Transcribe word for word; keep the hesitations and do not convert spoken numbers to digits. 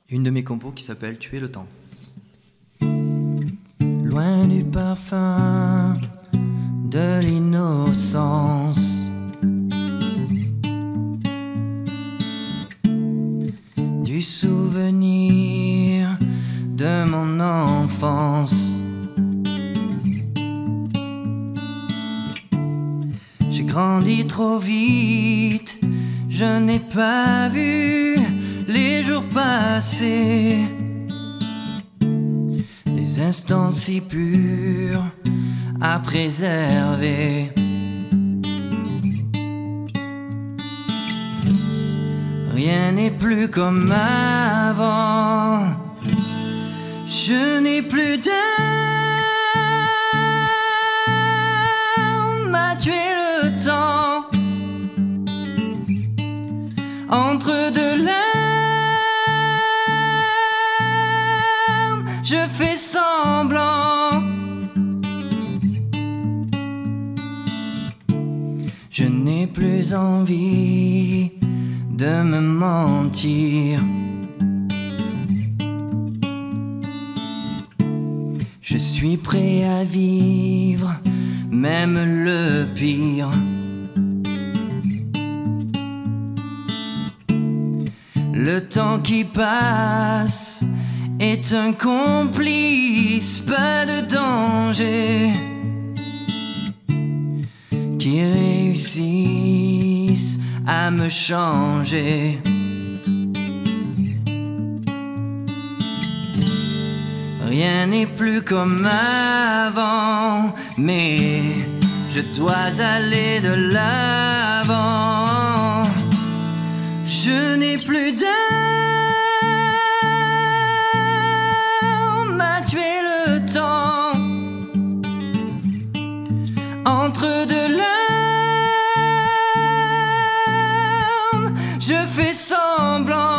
une de mes compos qui s'appelle Tuer le temps. Loin du parfum de l'innocence, du souvenir de mon enfance, j'ai grandi trop vite, je n'ai pas vu les jours passés, des instants si purs à préserver. Rien n'est plus comme avant, je n'ai plus d'âme à tuer le temps. Entre deux larmes, je fais semblant. Je n'ai plus envie de me mentir. Je suis prêt à vivre même le pire. Le temps qui passe est un complice, pas de danger qui réussisse à me changer. Rien n'est plus comme avant, mais je dois aller de l'avant. Je n'ai plus d'âme à tuer le temps. Entre deux larmes, je fais semblant.